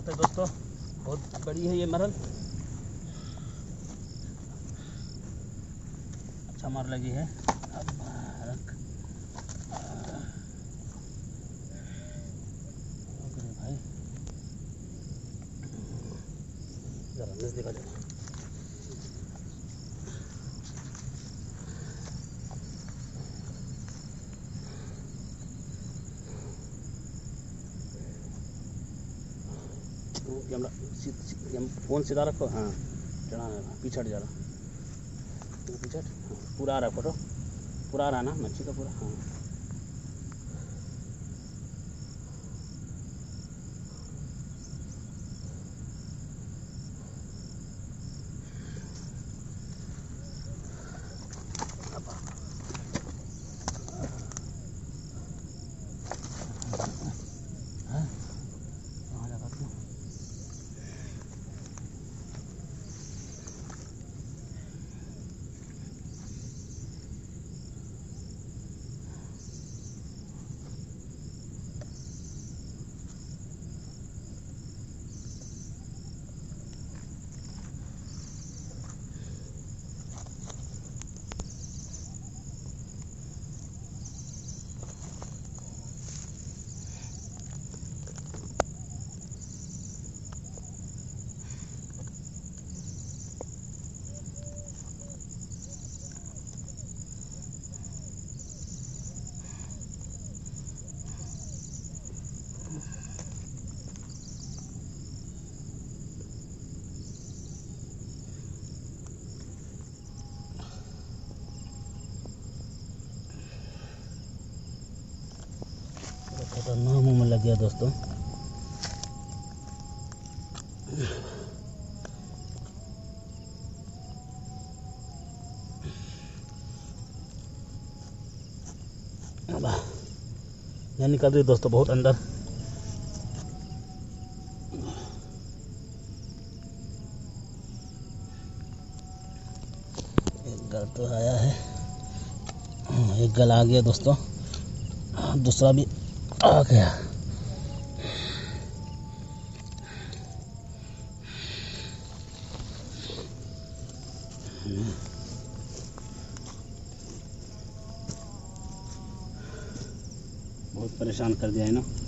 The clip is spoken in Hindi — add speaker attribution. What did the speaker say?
Speaker 1: बात है दोस्तों, बहुत बड़ी है ये मरल। अच्छा मार लगी है। अब रख भाई, जरा नजदीक आ जाओ। कैमरा फोन सीधा रखो। हाँ चढ़ा पीछे हट जा रहा, पीछे हाँ, पूरा आ रहा फोटो, पूरा आ रहा ना मच्छी का पूरा। हाँ खतरनाक मुँह में लग गया दोस्तों। यहाँ निकल रही दोस्तों बहुत अंदर। एक गल तो आया है, एक गल आ गया दोस्तों, दूसरा भी आ गया। बहुत परेशान कर दिया है ना।